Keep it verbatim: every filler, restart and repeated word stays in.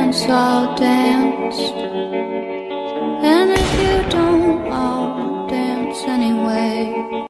dance, I'll dance. And if you don't, I'll dance anyway.